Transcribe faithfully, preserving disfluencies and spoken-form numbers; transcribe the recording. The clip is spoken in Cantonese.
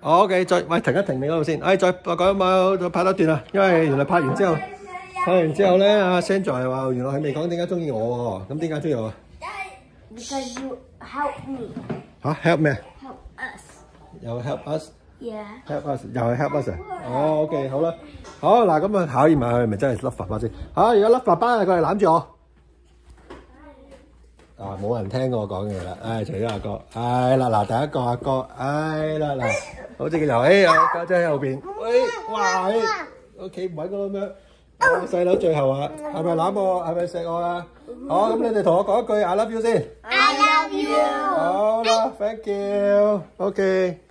OK， 再喂停一停你嗰度先，誒再講一冇再拍多段啊，因為原來拍完之後，拍完之後咧，阿 Sandra 係話原來佢未講點解中意我喎，咁點解中意我啊 ？Because you help me。 嚇 help 咩 ？Help us。 又 help us。Yeah。help us 又係 help us 啊？哦 ，OK 好啦，好嗱咁啊考驗下佢係咪真係甩爸爸先。好，而家甩爸爸過嚟攬住我。啊！冇人聽過我講嘢啦，唉，除咗阿哥，唉啦嗱，第一個阿哥，唉啦嗱，好似個遊戲啊，家姐喺後邊，喂，哇，我企唔穩咁樣，細佬最後啊，係咪攬我？係咪錫我啊？好，咁你哋同我講一句 I love you 先。 I love you。 好啦 ，thank you，OK。